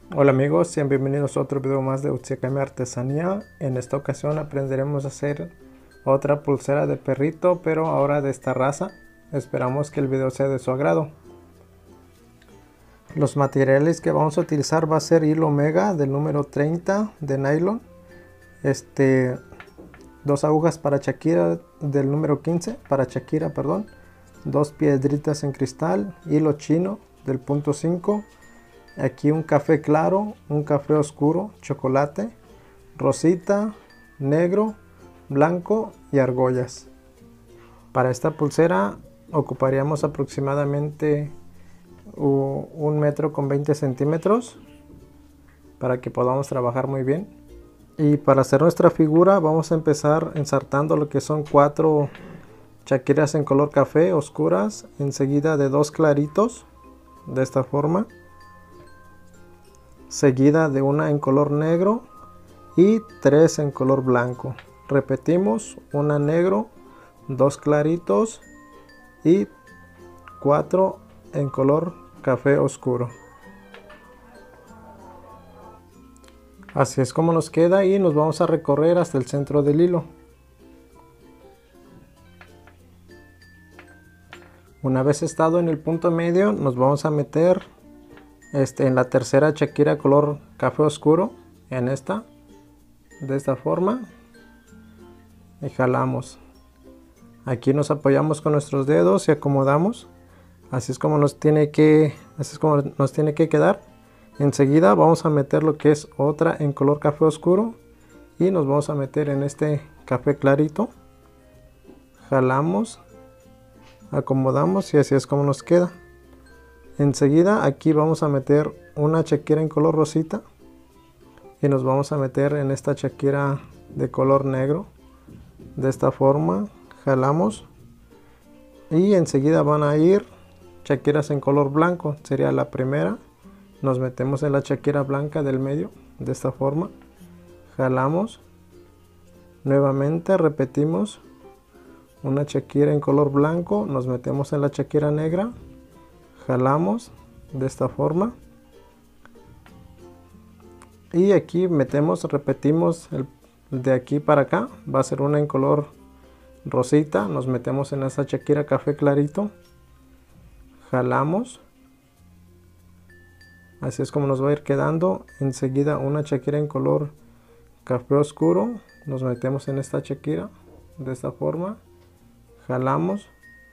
Hola amigos, sean bienvenidos a otro video más de Utsiakami Artesanía. En esta ocasión aprenderemos a hacer otra pulsera de perrito, pero ahora de esta raza. Esperamos que el video sea de su agrado. Los materiales que vamos a utilizar va a ser hilo omega del número 30 de nylon, dos agujas para Shakira del número 15 para Shakira, perdón, dos piedritas en cristal, hilo chino del punto 5. Aquí un café claro, un café oscuro, chocolate, rosita, negro, blanco y argollas. Para esta pulsera ocuparíamos aproximadamente 1 metro con 20 centímetros para que podamos trabajar muy bien. Y para hacer nuestra figura vamos a empezar ensartando lo que son 4 chaquiras en color café oscuras, enseguida de 2 claritos, de esta forma, seguida de una en color negro y 3 en color blanco. Repetimos, una negro, 2 claritos y 4 en color café oscuro. Así es como nos queda y nos vamos a recorrer hasta el centro del hilo. Una vez estado en el punto medio, nos vamos a meter en la tercera Shakira color café oscuro, en esta, de esta forma, y jalamos. Aquí nos apoyamos con nuestros dedos y acomodamos. Así es como nos tiene que quedar. Enseguida vamos a meter lo que es otra en color café oscuro y nos vamos a meter en este café clarito. Jalamos, acomodamos y así es como nos queda. Enseguida aquí vamos a meter una Shakira en color rosita y nos vamos a meter en esta Shakira de color negro, de esta forma. Jalamos y enseguida van a ir Shakiras en color blanco, sería la primera. Nos metemos en la Shakira blanca del medio, de esta forma. Jalamos, nuevamente repetimos, una Shakira en color blanco, nos metemos en la Shakira negra, jalamos de esta forma y aquí repetimos de aquí para acá, va a ser una en color rosita, nos metemos en esa Shakira café clarito, jalamos, así es como nos va a ir quedando. Enseguida una Shakira en color café oscuro, nos metemos en esta Shakira de esta forma, jalamos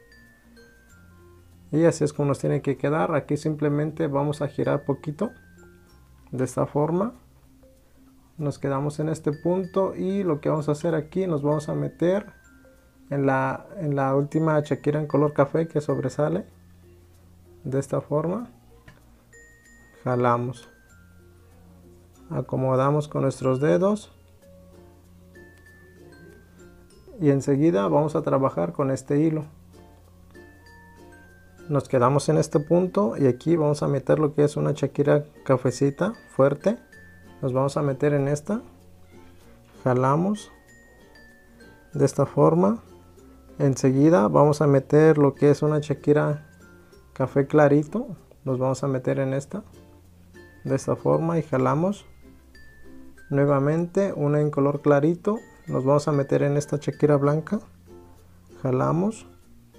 y así es como nos tiene que quedar. Aquí simplemente vamos a girar poquito de esta forma, nos quedamos en este punto y lo que vamos a hacer aquí, nos vamos a meter en la última Shakira en color café que sobresale, de esta forma, jalamos, acomodamos con nuestros dedos y enseguida vamos a trabajar con este hilo. Nos quedamos en este punto y aquí vamos a meter lo que es una Shakira cafecita fuerte, nos vamos a meter en esta, jalamos de esta forma. Enseguida vamos a meter lo que es una Shakira café clarito, nos vamos a meter en esta, de esta forma, y jalamos. Nuevamente una en color clarito, nos vamos a meter en esta Shakira blanca, jalamos.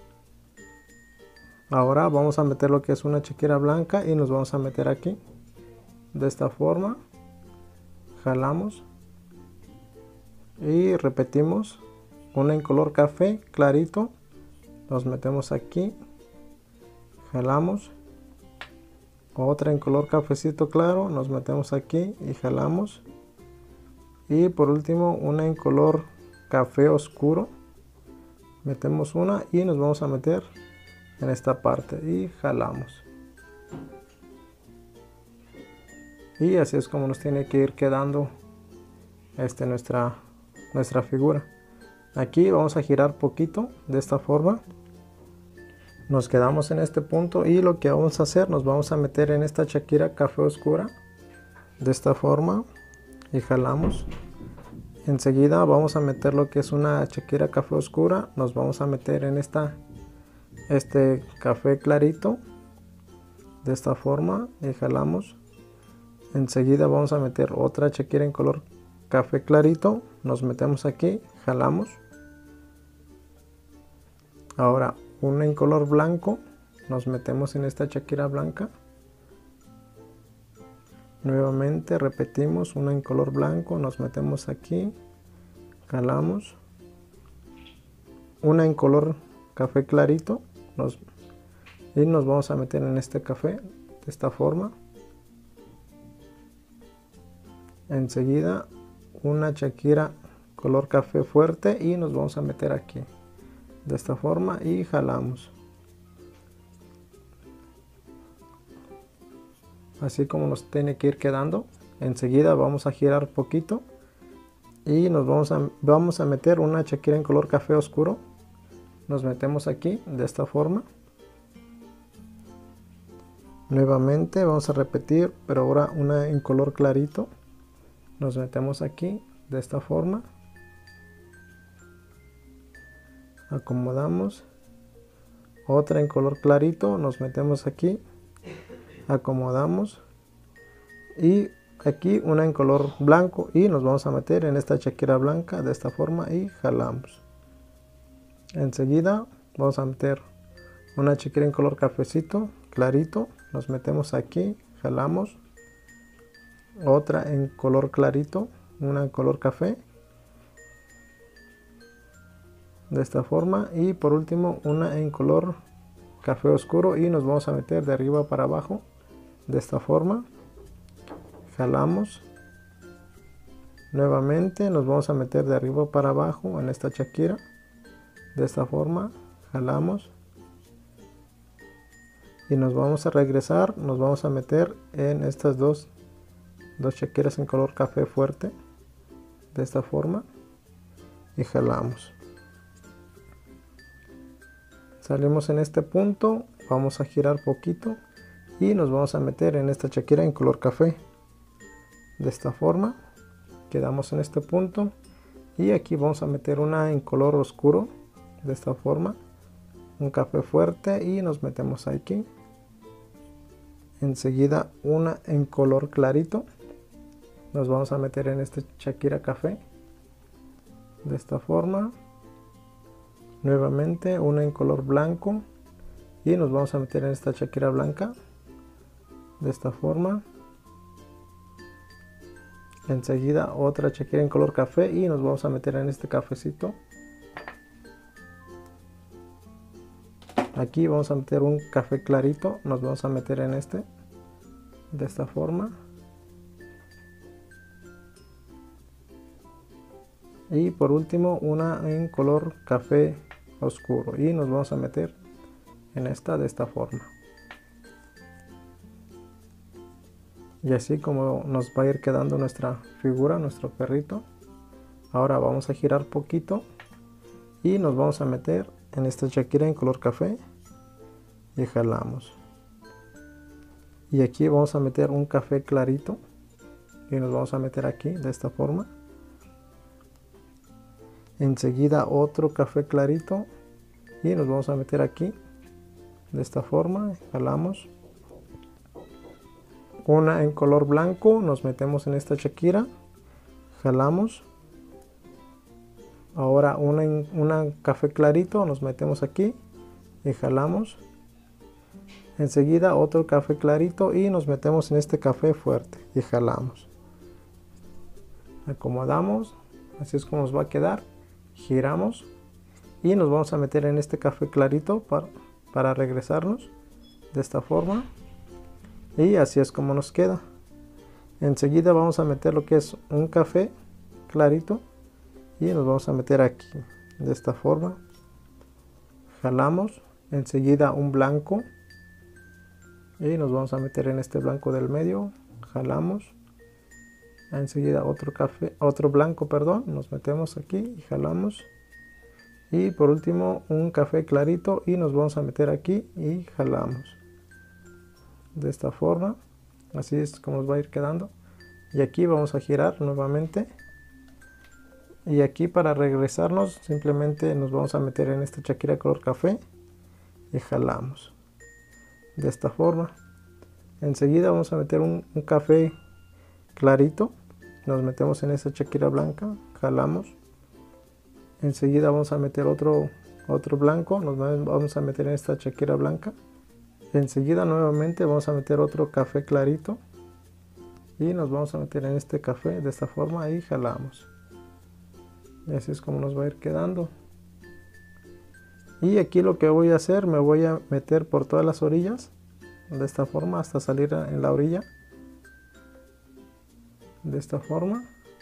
Ahora vamos a meter lo que es una Shakira blanca y nos vamos a meter aquí, de esta forma, jalamos y repetimos, una en color café clarito, nos metemos aquí, jalamos, otra en color cafecito claro, nos metemos aquí y jalamos, y por último una en color café oscuro, metemos una y nos vamos a meter en esta parte y jalamos. Y así es como nos tiene que ir quedando nuestra figura. Aquí vamos a girar poquito de esta forma, nos quedamos en este punto y lo que vamos a hacer, nos vamos a meter en esta Shakira café oscura de esta forma y jalamos. Enseguida vamos a meter lo que es una Shakira café oscura, nos vamos a meter en este café clarito de esta forma y jalamos. Enseguida vamos a meter otra Shakira en color café clarito, nos metemos aquí, jalamos. Ahora una en color blanco, nos metemos en esta Shakira blanca. Nuevamente repetimos, una en color blanco, nos metemos aquí, jalamos. Una en color café clarito y nos vamos a meter en este café de esta forma. Enseguida una Shakira color café fuerte y nos vamos a meter aquí de esta forma y jalamos, así como nos tiene que ir quedando. Enseguida vamos a girar poquito y nos vamos a meter una Shakira en color café oscuro. Nos metemos aquí de esta forma. Nuevamente vamos a repetir, pero ahora una en color clarito. Nos metemos aquí de esta forma. Acomodamos. Otra en color clarito, nos metemos aquí. Acomodamos. Y aquí una en color blanco y nos vamos a meter en esta Shakira blanca de esta forma y jalamos. Enseguida vamos a meter una Shakira en color cafecito clarito, nos metemos aquí, jalamos. Otra en color clarito, una en color café de esta forma y por último una en color café oscuro y nos vamos a meter de arriba para abajo de esta forma. Jalamos. Nuevamente nos vamos a meter de arriba para abajo en esta Shakira de esta forma, jalamos y nos vamos a regresar, nos vamos a meter en estas dos Shakiras en color café fuerte de esta forma y jalamos. Salimos en este punto, vamos a girar poquito y nos vamos a meter en esta Shakira en color café de esta forma. Quedamos en este punto y aquí vamos a meter una en color oscuro de esta forma, un café fuerte y nos metemos aquí. Enseguida una en color clarito, nos vamos a meter en este Shakira café de esta forma. Nuevamente una en color blanco y nos vamos a meter en esta Shakira blanca de esta forma. Enseguida otra Shakira en color café y nos vamos a meter en este cafecito. Aquí vamos a meter un café clarito, nos vamos a meter en este de esta forma. Y por último una en color café oscuro y nos vamos a meter en esta de esta forma. Y así como nos va a ir quedando nuestra figura, nuestro perrito. Ahora vamos a girar poquito y nos vamos a meter en esta Shakira en color café y jalamos. Y aquí vamos a meter un café clarito y nos vamos a meter aquí de esta forma. Enseguida otro café clarito y nos vamos a meter aquí de esta forma, jalamos. Una en color blanco, nos metemos en esta Shakira, jalamos. Ahora una café clarito, nos metemos aquí y jalamos. Enseguida otro café clarito y nos metemos en este café fuerte y jalamos. Acomodamos, así es como nos va a quedar. Giramos y nos vamos a meter en este café clarito para regresarnos de esta forma. Y así es como nos queda. Enseguida vamos a meter lo que es un café clarito y nos vamos a meter aquí de esta forma. Jalamos. Enseguida un blanco y nos vamos a meter en este blanco del medio. Jalamos. Enseguida otro blanco, perdón, nos metemos aquí y jalamos. Y por último un café clarito y nos vamos a meter aquí y jalamos de esta forma. Así es como nos va a ir quedando. Y aquí vamos a girar nuevamente y aquí para regresarnos simplemente nos vamos a meter en esta Shakira color café y jalamos de esta forma. Enseguida vamos a meter un café clarito, nos metemos en esta Shakira blanca, jalamos. Enseguida vamos a meter otro blanco, nos vamos a meter en esta Shakira blanca. Enseguida nuevamente vamos a meter otro café clarito y nos vamos a meter en este café de esta forma y jalamos. Y así es como nos va a ir quedando. Y aquí lo que voy a hacer, me voy a meter por todas las orillas de esta forma hasta salir en la orilla. De esta forma.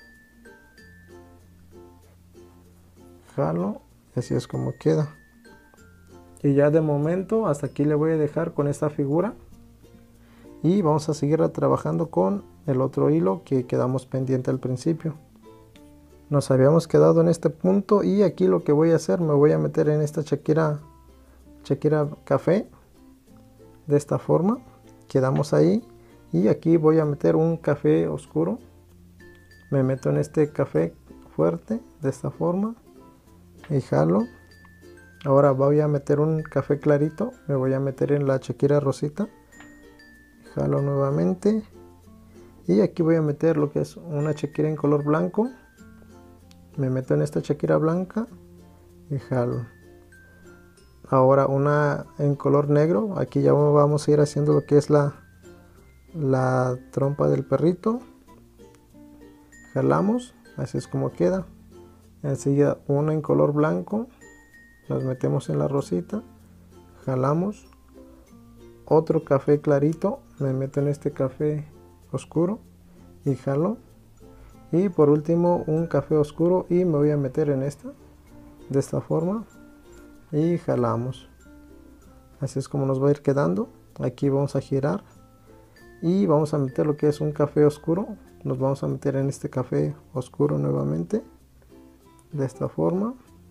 Jalo, y así es como queda. Y ya de momento hasta aquí le voy a dejar con esta figura. Y vamos a seguir trabajando con el otro hilo que quedamos pendiente al principio. Nos habíamos quedado en este punto y aquí lo que voy a hacer, me voy a meter en esta Shakira café de esta forma. Quedamos ahí y aquí voy a meter un café oscuro. Me meto en este café fuerte de esta forma y jalo. Ahora voy a meter un café clarito, me voy a meter en la Shakira rosita. Jalo nuevamente y aquí voy a meter lo que es una Shakira en color blanco. Me meto en esta Shakira blanca y jalo. Ahora una en color negro, aquí ya vamos a ir haciendo lo que es la trompa del perrito. Jalamos, así es como queda. Enseguida una en color blanco, nos metemos en la rosita, jalamos. Otro café clarito, me meto en este café oscuro y jalo. Y por último un café oscuro y me voy a meter en esta de esta forma y jalamos. Así es como nos va a ir quedando. Aquí vamos a girar y vamos a meter lo que es un café oscuro. Nos vamos a meter en este café oscuro nuevamente de esta forma.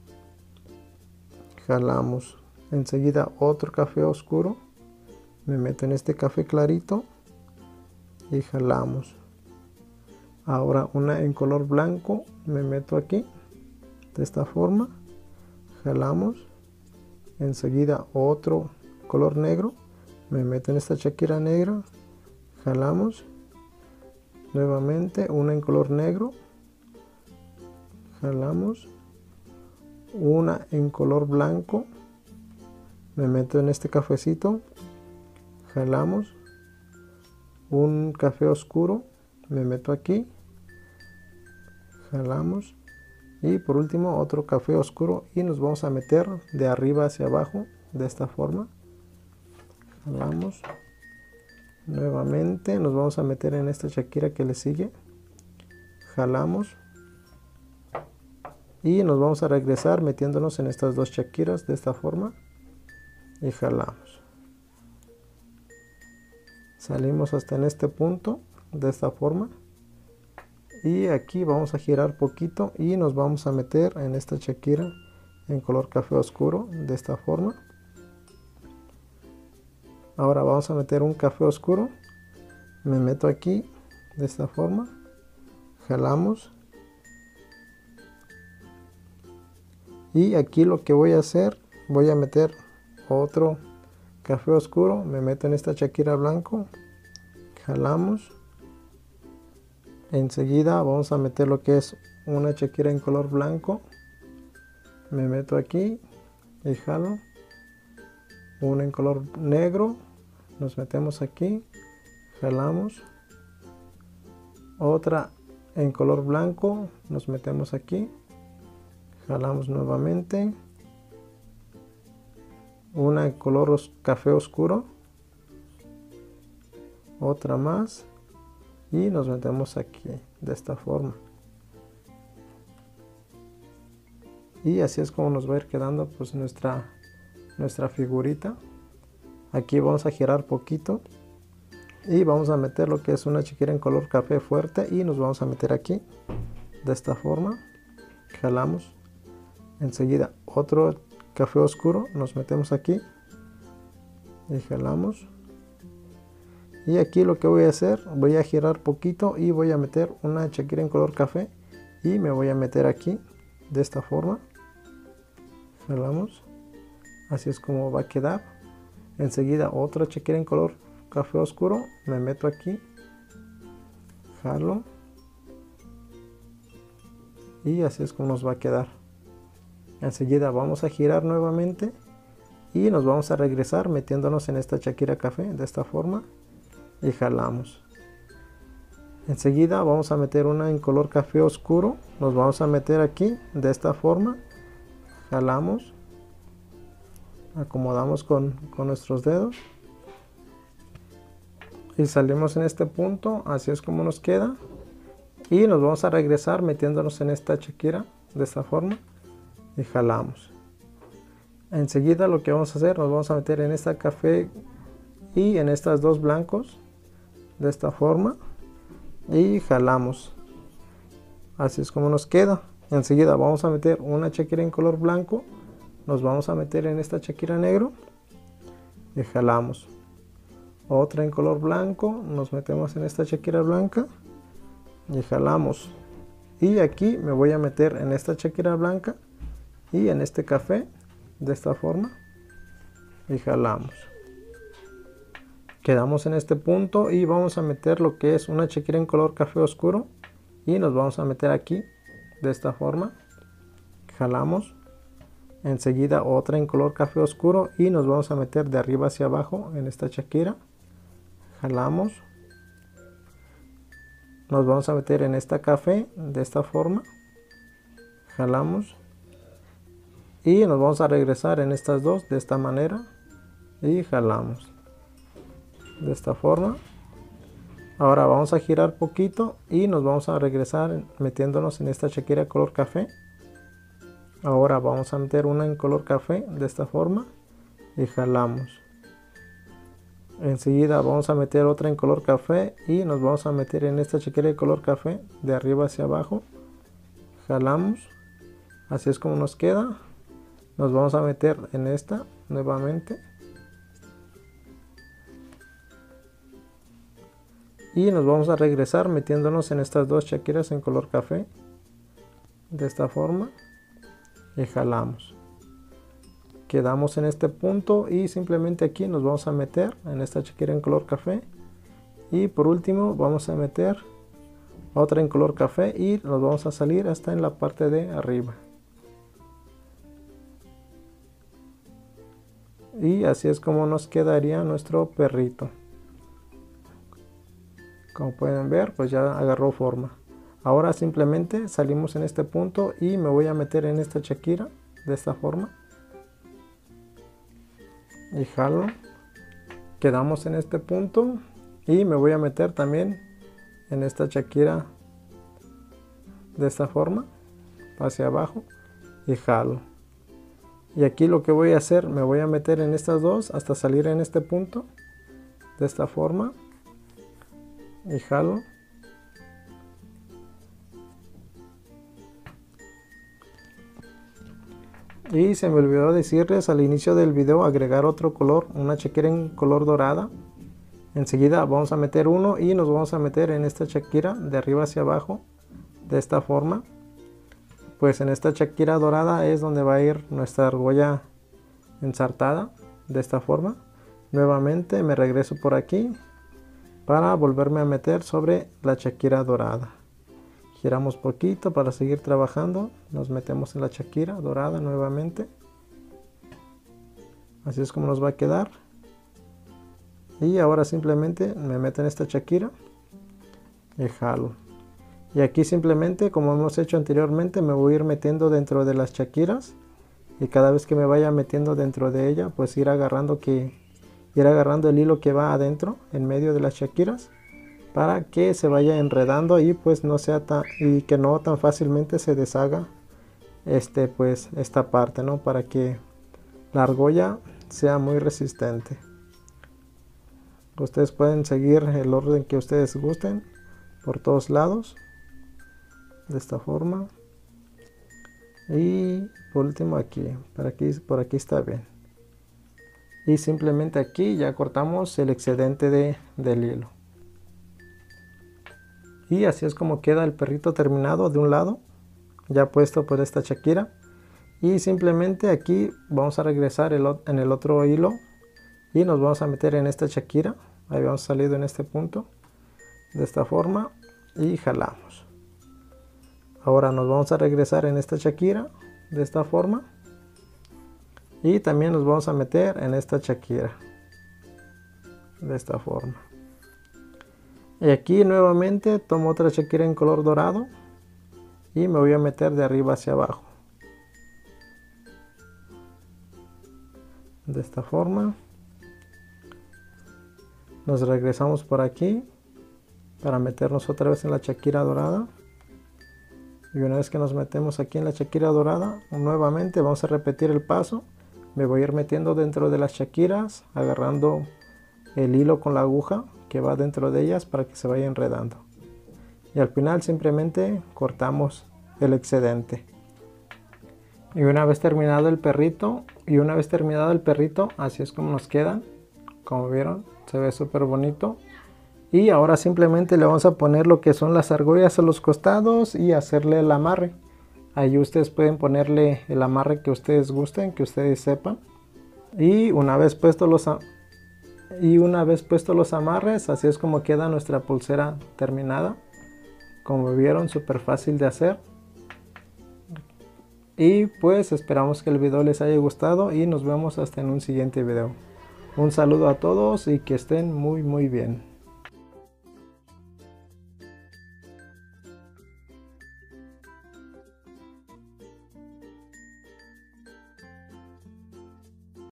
Jalamos. Enseguida otro café oscuro, me meto en este café clarito y jalamos. Ahora una en color blanco, me meto aquí de esta forma, jalamos. Enseguida otro color negro, me meto en esta Shakira negra, jalamos. Nuevamente una en color negro, jalamos. Una en color blanco, me meto en este cafecito, jalamos. Un café oscuro, me meto aquí, jalamos. Y por último otro café oscuro y nos vamos a meter de arriba hacia abajo de esta forma. Jalamos. Nuevamente nos vamos a meter en esta Shakira que le sigue. Jalamos. Y nos vamos a regresar metiéndonos en estas dos Shakiras de esta forma. Y jalamos. Salimos hasta en este punto de esta forma. Y aquí vamos a girar poquito y nos vamos a meter en esta Shakira en color café oscuro de esta forma. Ahora vamos a meter un café oscuro, me meto aquí de esta forma, jalamos. Y aquí lo que voy a hacer, voy a meter otro café oscuro, me meto en esta Shakira blanco, jalamos. Enseguida vamos a meter lo que es una Shakira en color blanco, me meto aquí y jalo. Una en color negro, nos metemos aquí, jalamos. Otra en color blanco, nos metemos aquí, jalamos nuevamente. Una en color café oscuro, otra más y nos metemos aquí de esta forma. Y así es como nos va a ir quedando pues nuestra figurita. Aquí vamos a girar poquito y vamos a meter lo que es una Shakira en color café fuerte y nos vamos a meter aquí de esta forma, jalamos. Enseguida otro café oscuro, nos metemos aquí y jalamos. Y aquí lo que voy a hacer, voy a girar poquito y voy a meter una Shakira en color café y me voy a meter aquí de esta forma, jalamos. Así es como va a quedar. Enseguida otra Shakira en color café oscuro, me meto aquí, jalo y así es como nos va a quedar. Enseguida vamos a girar nuevamente y nos vamos a regresar metiéndonos en esta Shakira café de esta forma y jalamos. Enseguida vamos a meter una en color café oscuro, nos vamos a meter aquí de esta forma, jalamos, acomodamos con nuestros dedos y salimos en este punto, así es como nos queda. Y nos vamos a regresar metiéndonos en esta Shakira de esta forma y jalamos. Enseguida lo que vamos a hacer, nos vamos a meter en esta café y en estas dos blancos de esta forma y jalamos. Así es como nos queda. Enseguida vamos a meter una Shakira en color blanco, nos vamos a meter en esta Shakira negro y jalamos. Otra en color blanco, nos metemos en esta Shakira blanca y jalamos. Y aquí me voy a meter en esta Shakira blanca y en este café de esta forma y jalamos. Quedamos en este punto y vamos a meter lo que es una Shakira en color café oscuro y nos vamos a meter aquí de esta forma, jalamos. Enseguida otra en color café oscuro y nos vamos a meter de arriba hacia abajo en esta Shakira, jalamos. Nos vamos a meter en esta café de esta forma, jalamos y nos vamos a regresar en estas dos de esta manera y jalamos de esta forma. Ahora vamos a girar poquito y nos vamos a regresar metiéndonos en esta Shakira color café. Ahora vamos a meter una en color café de esta forma y jalamos. Enseguida vamos a meter otra en color café y nos vamos a meter en esta Shakira de color café de arriba hacia abajo, jalamos. Así es como nos queda. Nos vamos a meter en esta nuevamente y nos vamos a regresar metiéndonos en estas dos Shakiras en color café de esta forma y jalamos. Quedamos en este punto y simplemente aquí nos vamos a meter en esta Shakira en color café y por último vamos a meter otra en color café y nos vamos a salir hasta en la parte de arriba. Y así es como nos quedaría nuestro perrito. Como pueden ver, pues ya agarró forma. Ahora simplemente salimos en este punto y me voy a meter en esta Shakira de esta forma y jalo. Quedamos en este punto y me voy a meter también en esta Shakira de esta forma hacia abajo y jalo. Y aquí lo que voy a hacer, me voy a meter en estas dos hasta salir en este punto de esta forma y jalo. Y se me olvidó decirles al inicio del video agregar otro color, una Shakira en color dorada. Enseguida vamos a meter uno y nos vamos a meter en esta Shakira de arriba hacia abajo de esta forma. Pues en esta Shakira dorada es donde va a ir nuestra argolla ensartada de esta forma. Nuevamente me regreso por aquí para volverme a meter sobre la Shakira dorada. Giramos poquito para seguir trabajando, nos metemos en la Shakira dorada nuevamente. Así es como nos va a quedar. Y ahora simplemente me meto en esta Shakira y jalo. Y aquí simplemente, como hemos hecho anteriormente, me voy a ir metiendo dentro de las Shakiras. Y cada vez que me vaya metiendo dentro de ella, pues ir agarrando el hilo que va adentro, en medio de las Shakiras, para que se vaya enredando y pues no sea y que no tan fácilmente se deshaga pues esta parte, ¿no? Para que la argolla sea muy resistente. Ustedes pueden seguir el orden que ustedes gusten por todos lados de esta forma y por último aquí, por aquí está bien. Y simplemente aquí ya cortamos el excedente del hilo. Y así es como queda el perrito terminado de un lado, ya puesto por esta Shakira. Y simplemente aquí vamos a regresar en el otro hilo y nos vamos a meter en esta Shakira. Habíamos salido en este punto de esta forma y jalamos. Ahora nos vamos a regresar en esta Shakira de esta forma y también nos vamos a meter en esta Shakira de esta forma. Y aquí nuevamente tomo otra Shakira en color dorado y me voy a meter de arriba hacia abajo de esta forma. Nos regresamos por aquí para meternos otra vez en la Shakira dorada. Y una vez que nos metemos aquí en la Shakira dorada, nuevamente vamos a repetir el paso. Me voy a ir metiendo dentro de las Shakiras, agarrando el hilo con la aguja que va dentro de ellas para que se vaya enredando. Y al final simplemente cortamos el excedente. Y una vez terminado el perrito, así es como nos quedan. Como vieron, se ve súper bonito. Y ahora simplemente le vamos a poner lo que son las argollas a los costados y hacerle el amarre. Ahí ustedes pueden ponerle el amarre que ustedes gusten, que ustedes sepan. Y una vez puestos los amarres, así es como queda nuestra pulsera terminada. Como vieron, súper fácil de hacer. Y pues esperamos que el video les haya gustado y nos vemos hasta en un siguiente video. Un saludo a todos y que estén muy bien.